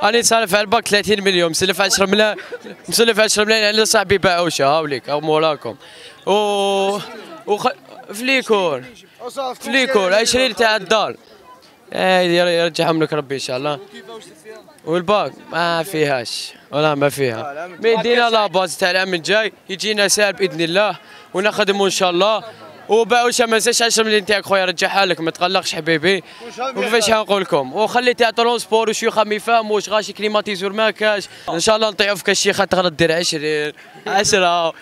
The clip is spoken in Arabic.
انا سالف على الباك 30 مليون، مسلف 10 ملايين، مسلف 10 ملايين على صاحبي باعوشه هاوليك او مولاكم. فليكور 20 تاع الدار. يرجعهم لك ربي ان شاء الله. والباك ما فيهاش والله ما فيها. ما يدينا لا باز تاع العام الجاي يجينا سال باذن الله ونخدموا ان شاء الله. وباوش ما نساش 10 مليون تاعك خويا رجعها لك ما تقلقش حبيبي. وكيفاش نقول لكم وخلي تاع ترونسبور وشيوخ ما يفهموش غاشي كليماتيزور ما كاش. ان شاء الله نطيعوا في كاش شيخه تغرد دير 20 10